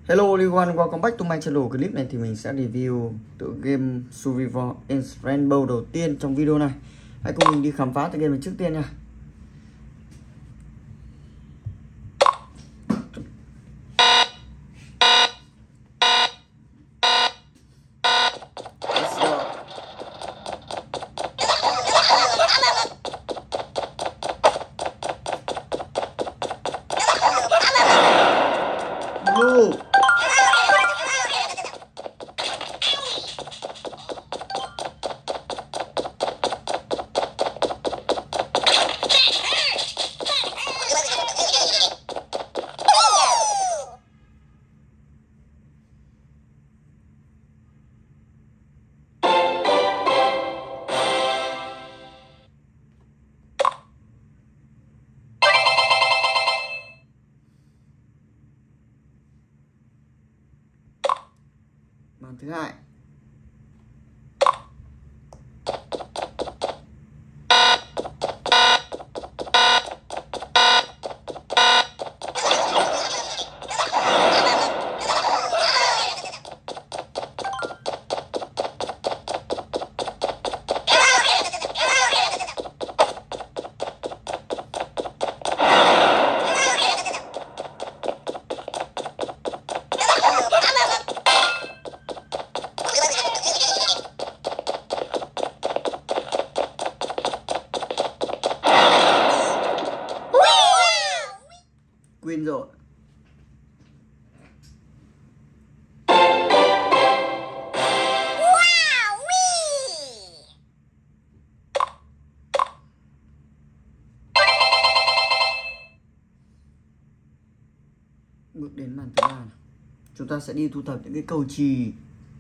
Hello everyone, welcome back to my channel. Clip này thì mình sẽ review tựa game Survival in Rainbow đầu tiên trong video này. Hãy cùng mình đi khám phá tựa game này trước tiên nha. Blue. Màn thứ hai. Quên rồi. Bước đến màn thứ ba, chúng ta sẽ đi thu thập những cái cầu chì.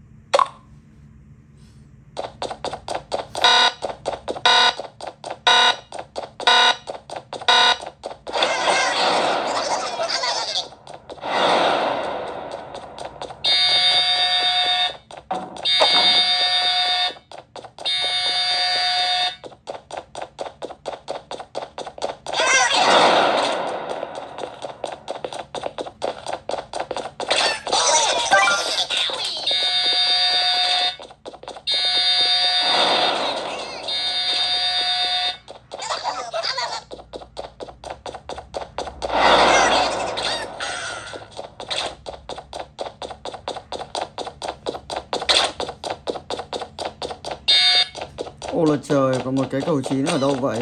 Ôi là trời, có một cái cầu chín ở đâu vậy?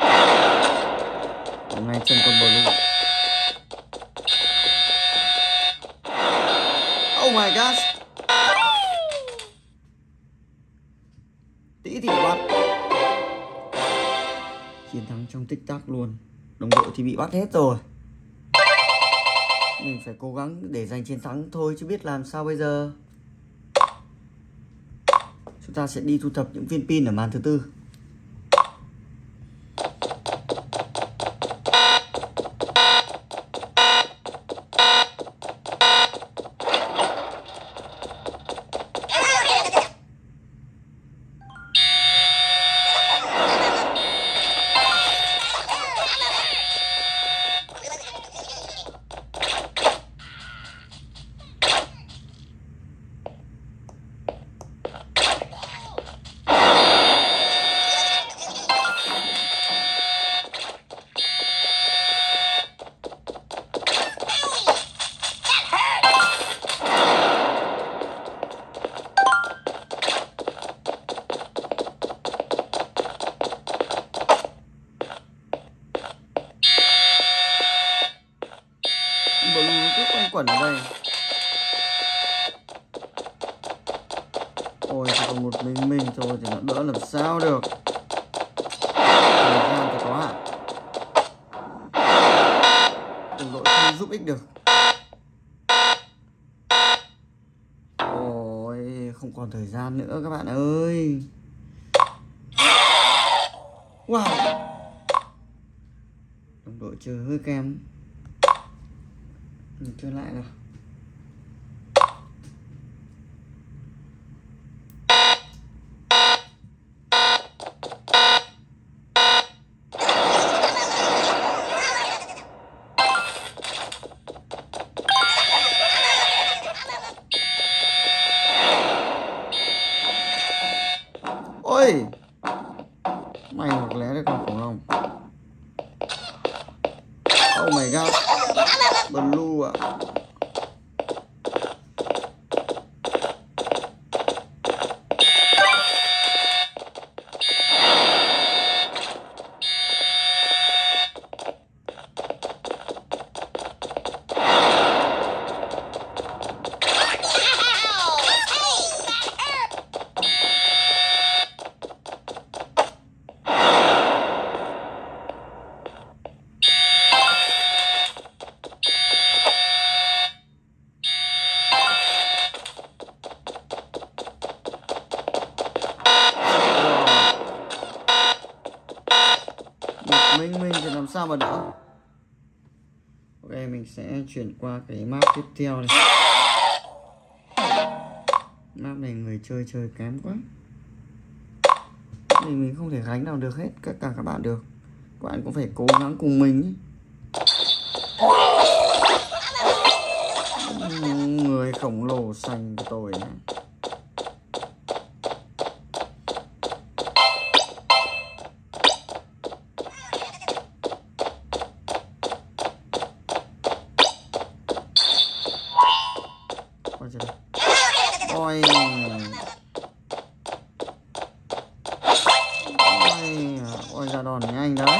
Ở ngay chân con blue. Oh my gosh. Tí thì bắt. Chiến thắng trong tích tắc luôn. Đồng đội thì bị bắt hết rồi. Mình phải cố gắng để giành chiến thắng thôi chứ biết làm sao bây giờ. Chúng ta sẽ đi thu thập những viên pin ở màn thứ tư. Blue cứ quanh quẩn ở đây. Ôi chỉ còn một mình thôi thì nó đỡ làm sao được. Thời gian thì có hạn. Đồng đội không giúp ích được. Ôi không còn thời gian nữa các bạn ơi. Wow. Đồng đội chơi hơi kém. Mình chơi lại nào. ơi. May hoặc lé đấy con khủng long. Oh my god. Blue ạ. Mình thì làm sao mà đỡ. Ok, mình sẽ chuyển qua cái map tiếp theo này. Map này người chơi kém quá, mình không thể gánh nào được hết tất cả các bạn được. Các bạn cũng phải cố gắng cùng mình ý. Người khổng lồ xanh của tôi này. Ôi. Ôi ra đòn nhanh đấy.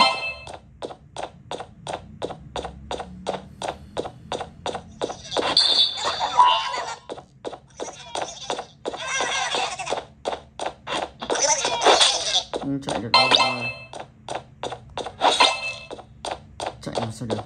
Không chạy được đâu bạn ơi. Chạy làm sao được.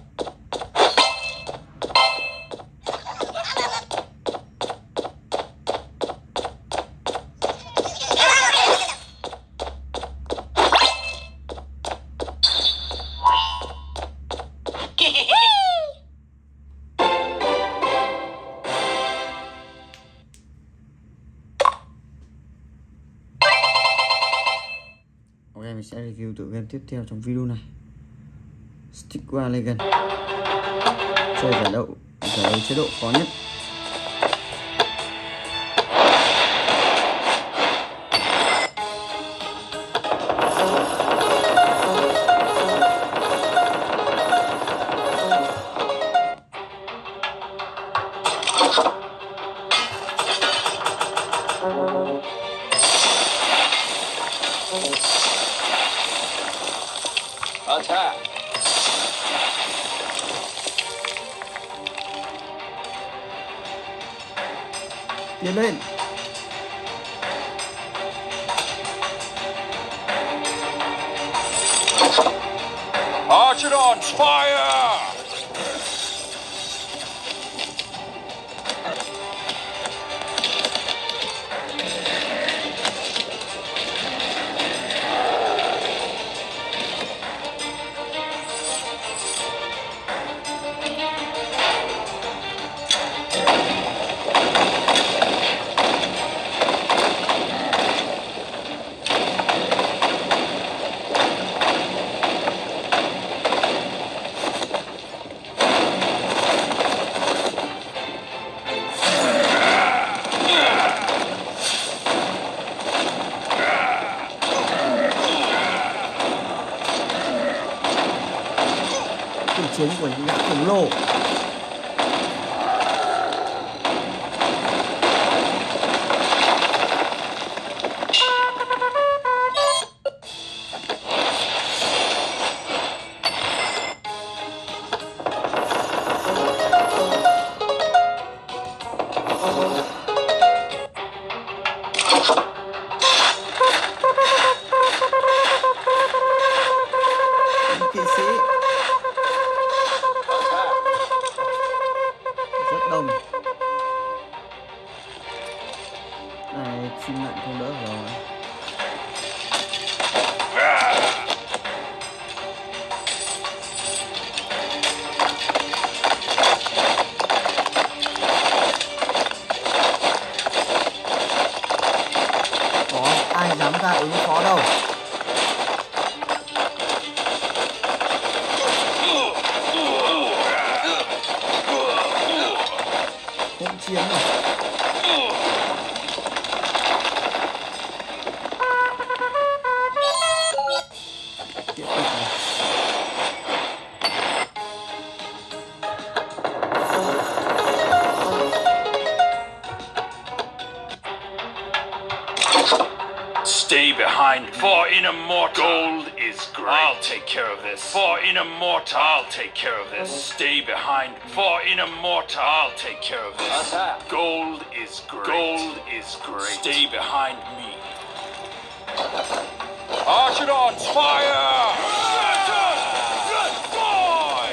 Ok, mình sẽ review tựa game tiếp theo trong video này. Stickwa Legend. Chơi giải đấu chế độ khó nhất. Attack! Tiến lên. Archidons, fire! Cuộc chiến của những gã khổng lồ. Kỵ sĩ rất đông. Này, chim lạnh không đỡ rồi. Có ai dám ra ứng phó đâu. Hỗn chiến rồi. Stay behind. For in a mortar. Gold is great. I'll take care of this. For in a mortar. I'll take care of this. Stay behind. For in a mortar. I'll take care of this. Attack. Gold is great. Gold is great. Stay behind me. Archidons, fire! Good boy!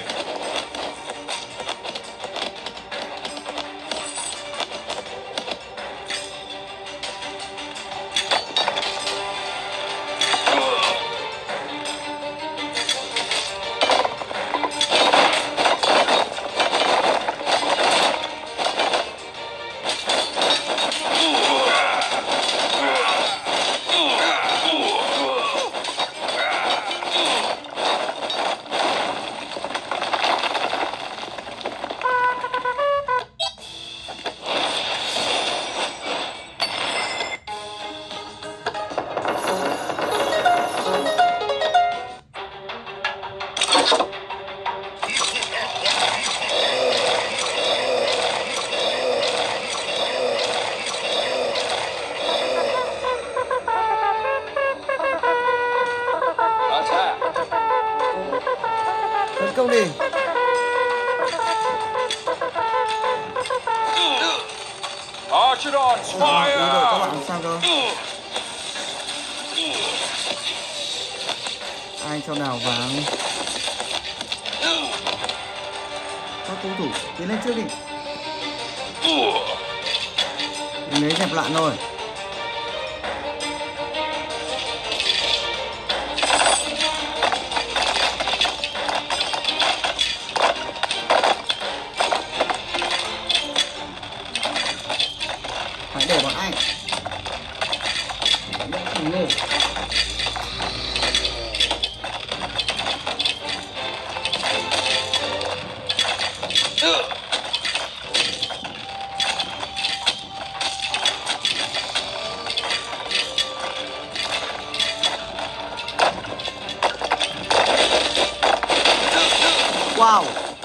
Tấn công đi. Archidons, Ý rồi các fire! bạn làm sao cơ? Ai cho đào vàng? Các cầu thủ tiến lên trước đi. Mình lấy dẹp loạn rồi. Phải để bọn anh. Bọn khổng lồ. Wow.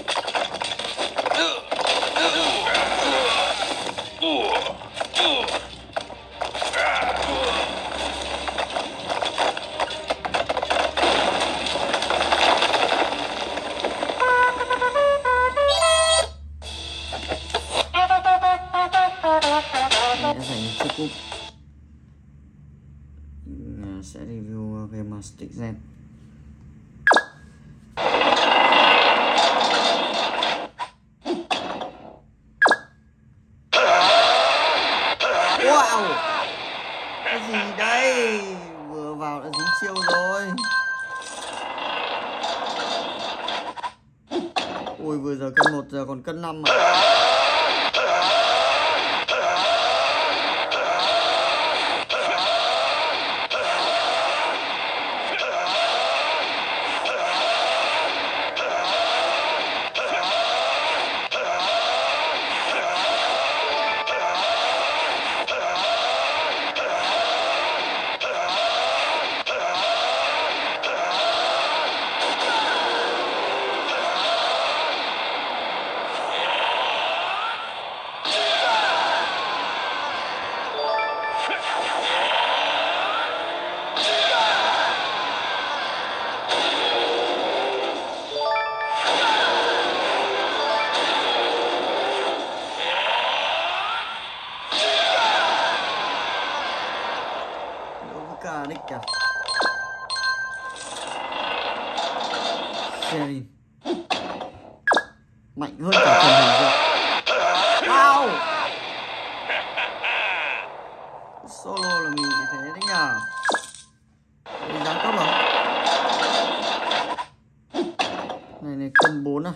Sẽ giành chiếc cúp. Mình sẽ review về Mastic Gen. Wow. Cái gì đây? Vừa vào đã dính chiêu rồi. Ui vừa giờ cân 1 giờ còn cân 5 mà. Cả đích kìa. Sherin mạnh hơn cả phần hình rồi. Wow. Solo là mình như thế đấy nhờ. Mình dám cấp rồi. Này này cân 4 à.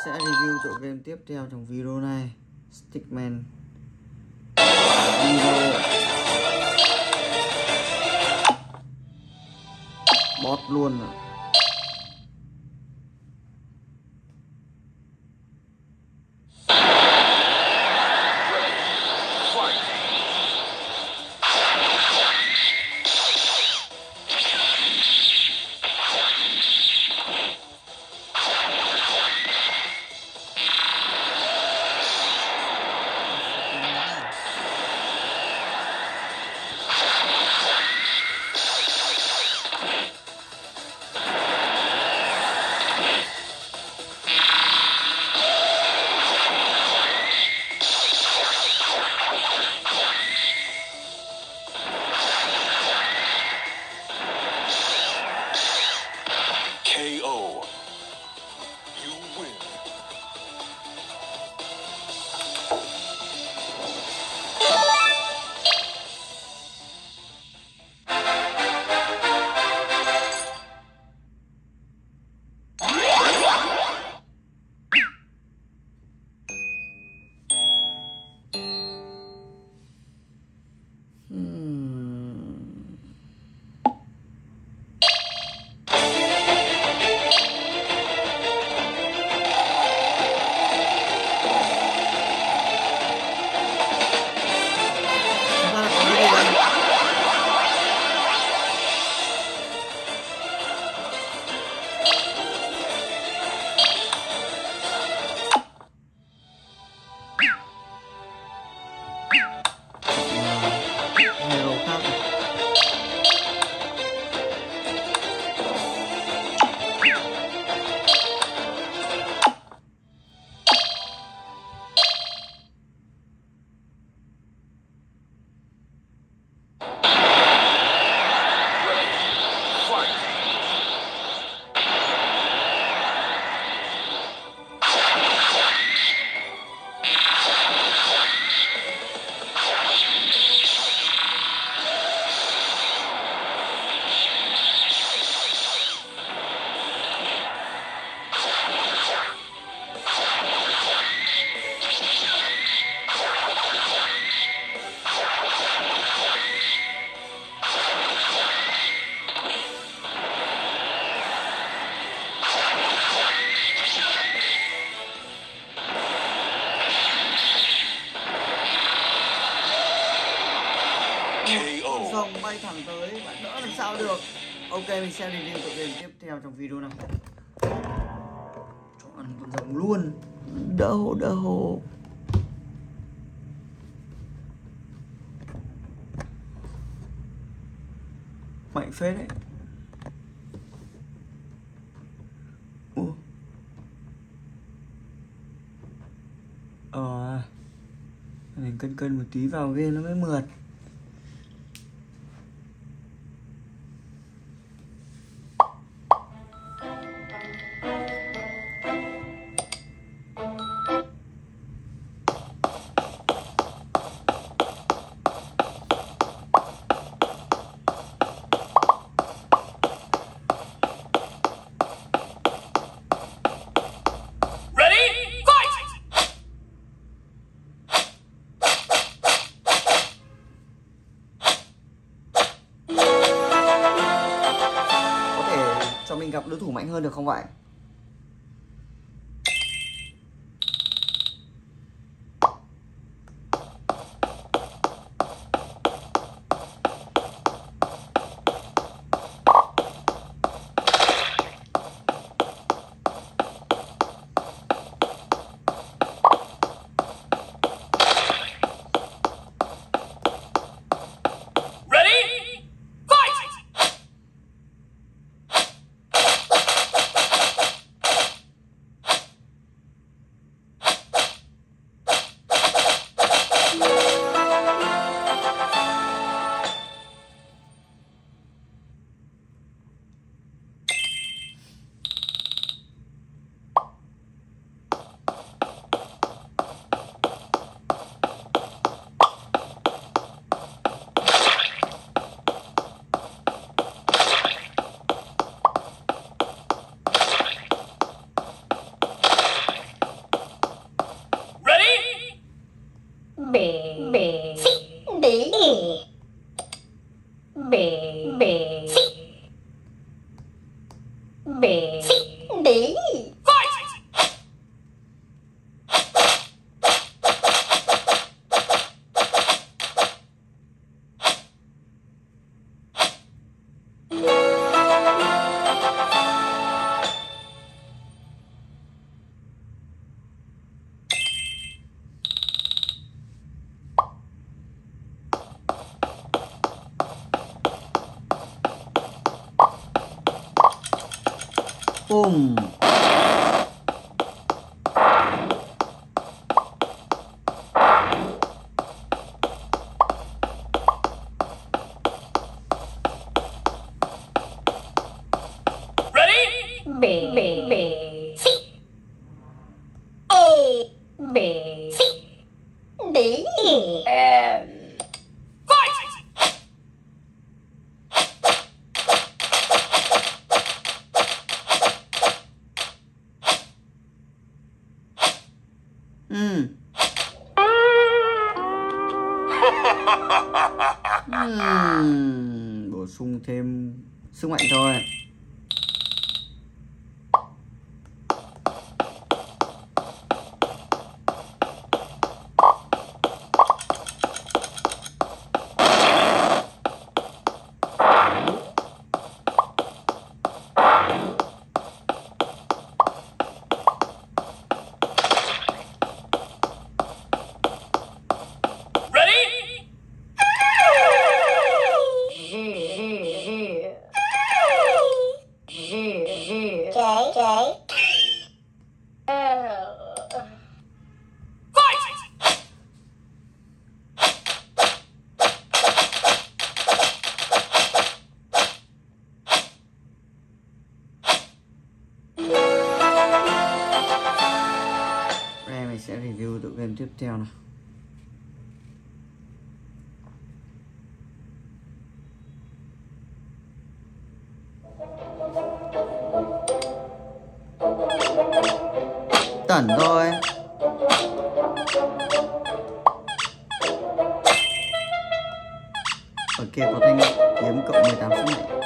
sẽ review tựa game tiếp theo trong video này, Stickman Hero. Bot luôn rồi. KO. You win. Xong bay thẳng tới, bạn đỡ làm sao được. Ok, mình sẽ review tựa game tiếp theo trong video này. Cho ăn con rồng luôn. Đỡ hộ. Mạnh phết đấy. Mình cân một tí vào game nó mới mượt. Cho mình gặp đối thủ mạnh hơn được không vậy? Boom. B, B, C, A, B, C, D, E, fight! Bổ sung thêm sức mạnh thôi. Đây mình sẽ review tựa game tiếp theo nào. Tẩn thôi. Ở kia có thanh kiếm cộng 18 sức mạnh.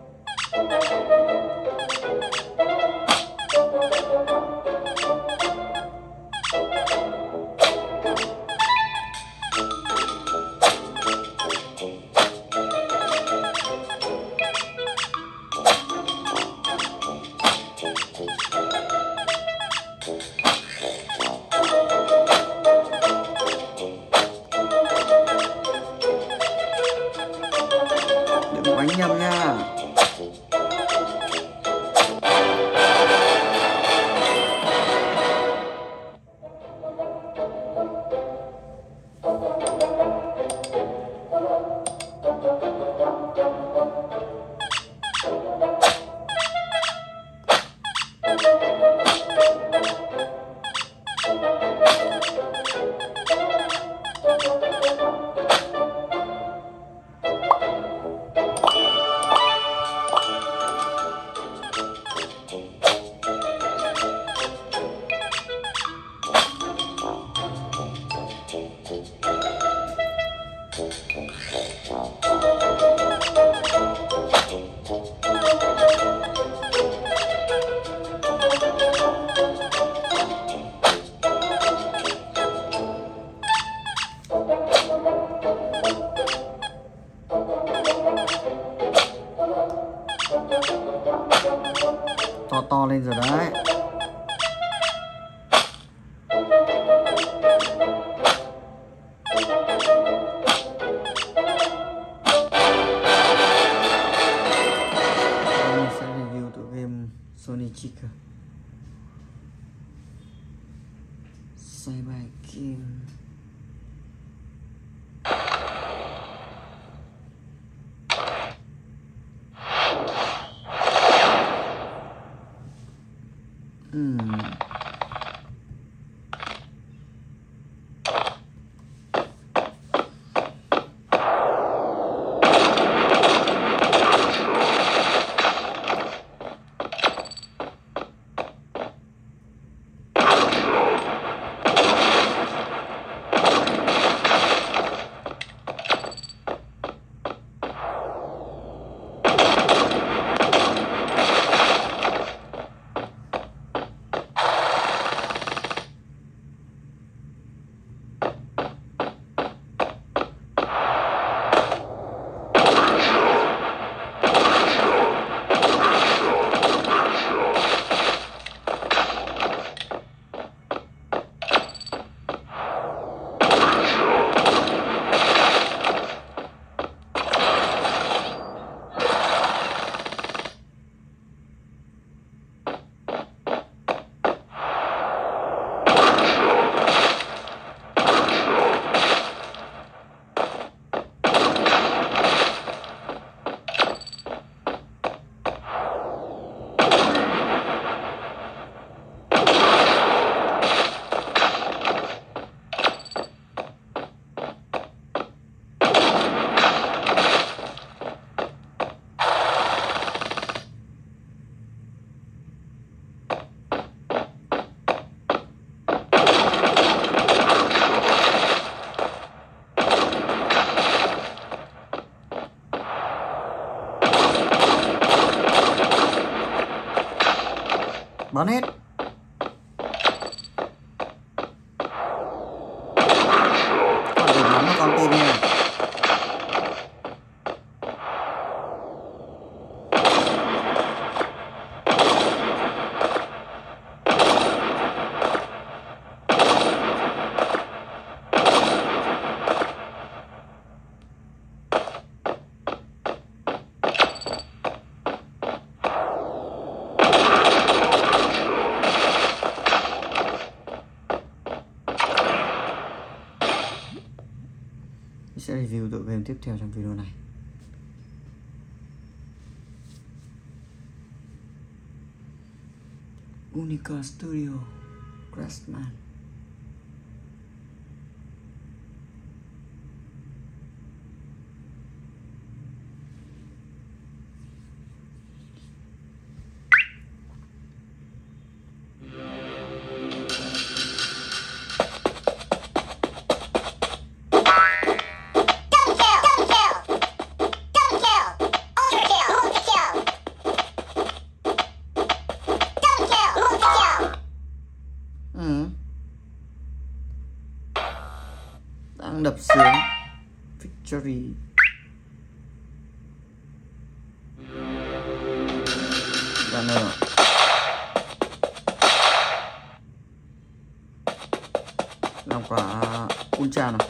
Đừng đánh nhầm nha. To lên rồi đấy. Mình sẽ review tựa game Sonic Chica. Xoay bài kim. sẽ review tựa game tiếp theo trong video này. Unica Studio Craftsman. Đang đập sướng. Victory. Runner. Làm quả ultra nào.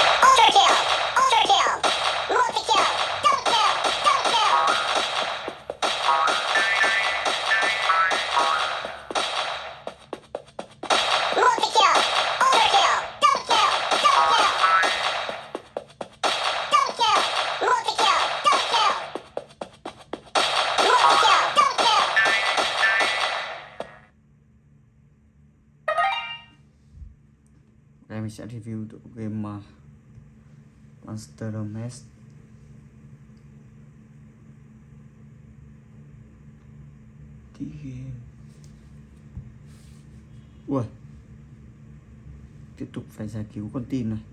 Đây mình sẽ review tựa game Monster Maze. Tí game. Ui, tiếp tục phải giải cứu con tin này.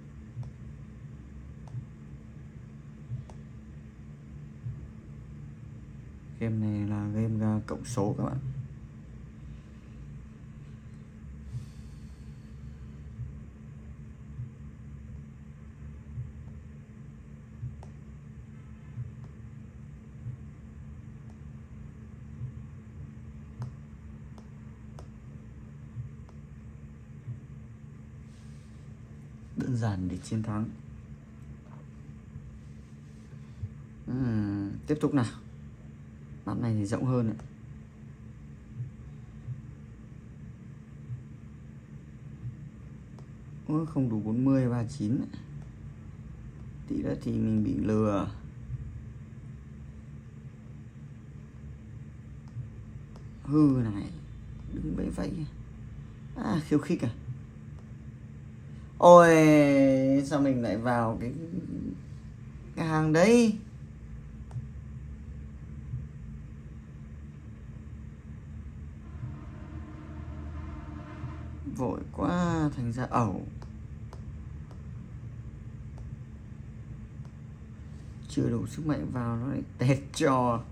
Game này là game cộng số các bạn. Đơn giản để chiến thắng. Tiếp tục nào. Map này thì rộng hơn ạ. Ôi, không đủ 40 39. Tí nữa thì mình bị lừa. Hư này, đừng bẫy vậy. À, khiêu khích à. Ôi, sao mình lại vào cái hàng đấy? Vội quá, thành ra ẩu. Chưa đủ sức mạnh vào nó lại tẹt cho.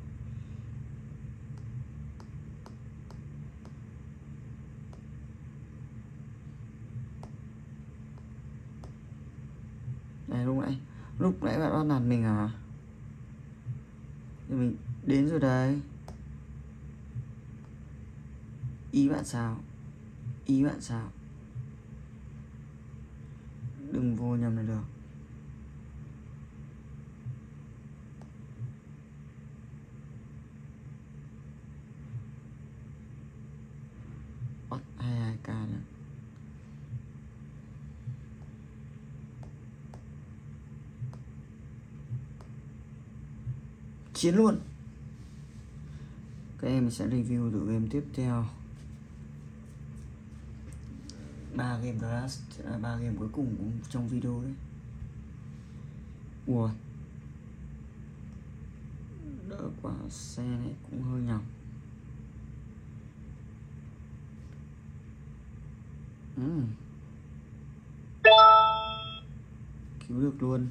Này, lúc nãy bạn bắt nạt mình à? Thì mình đến rồi đấy. Ý bạn sao? Ý bạn sao? Đừng vô nhầm là được. Bắt 22k nữa. Chiến luôn. Các em sẽ review tựa game tiếp theo. 3 game đó là 3 game cuối cùng trong video đấy. Ủa, đỡ quả xe này cũng hơi nhầm. Cứu được luôn.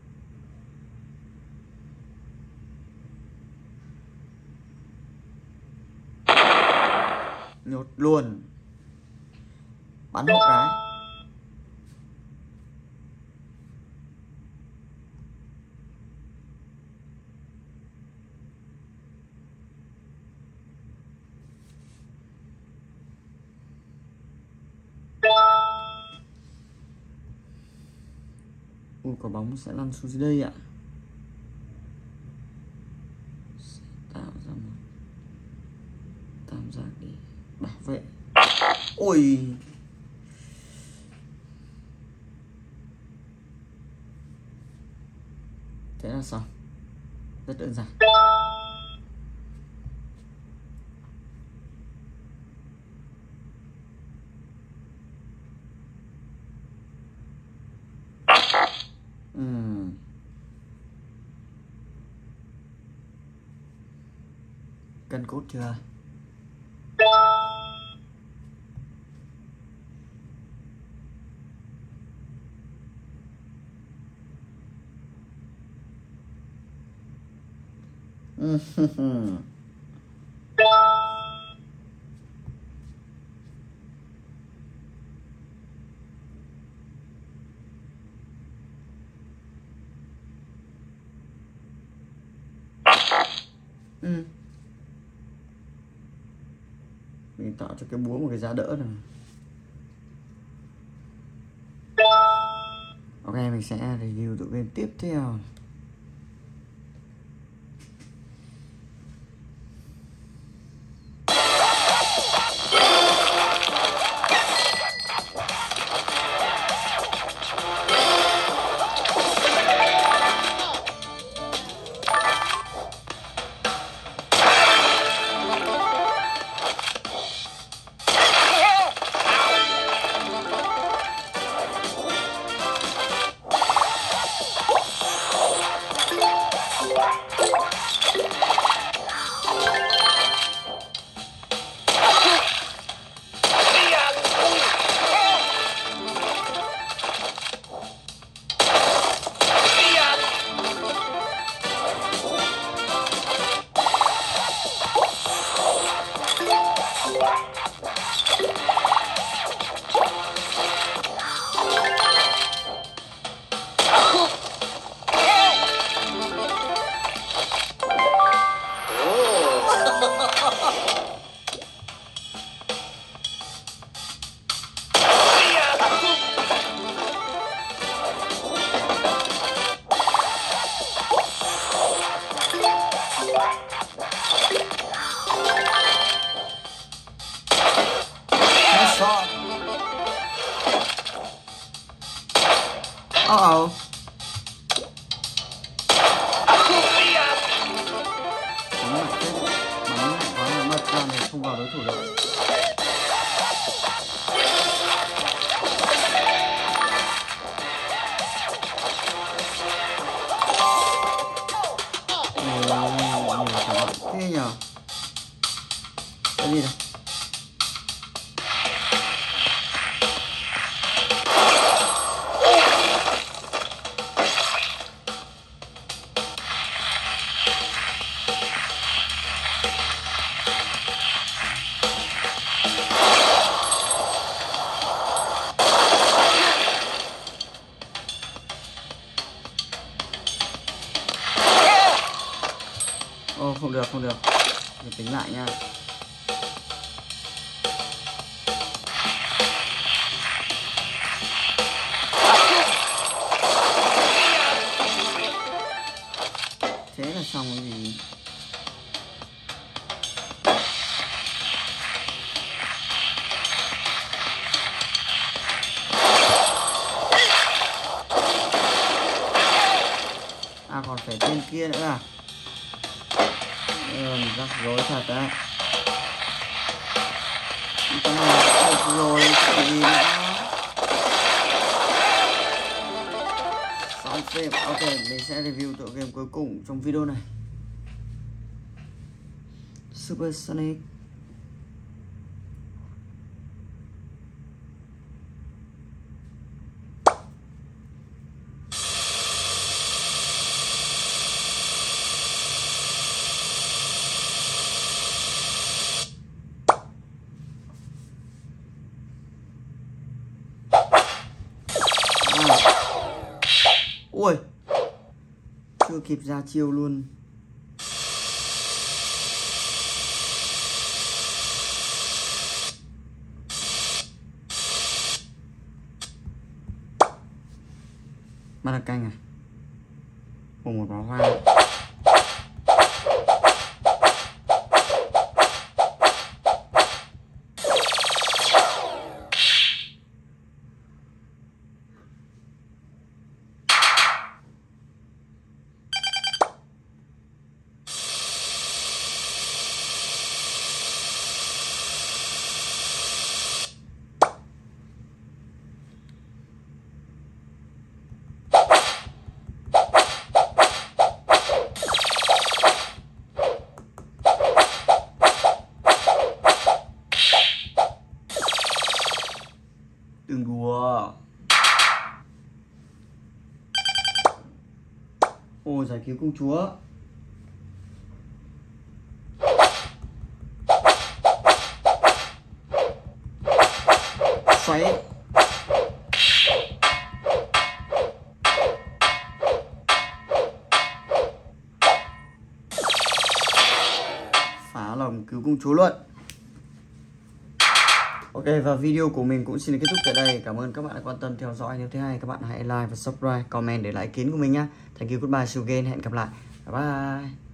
Nhốt luôn. Bắn hộ cái. Quả bóng sẽ lăn xuống dưới đây ạ. Sẽ tạo ra một tam giác để bảo vệ. Ôi, là xong. Rất đơn giản. Cân cốt chưa? Mình tạo cho cái búa một cái giá đỡ này. Ok, mình sẽ review tựa game tiếp theo. Uh-oh. Bắn lại quá là mất ra này, không vào đối thủ được. Thế nhờ. Cái gì đây? Ô, không được, không được. Mình tính lại nha. Thế là xong cái gì? À, còn phải tên kia nữa à? Rắc rối thật đấy. Cái này được rồi, cái gì nữa? Xong phim. Ok, mình sẽ review tựa game cuối cùng trong video này. Super Sonic. Ui, chưa kịp ra chiêu luôn. Bắt được canh à? Cùng một bó hoa. Đừng đùa. Ôi, giải cứu công chúa. Xoáy. Phá lồng cứu công chúa luôn. Ok, và video của mình cũng xin được kết thúc tại đây. Cảm ơn các bạn đã quan tâm theo dõi. Nếu thấy hay các bạn hãy like và subscribe, comment để lại ý kiến của mình nhé. Thank you, goodbye, see you again. Hẹn gặp lại. Bye bye.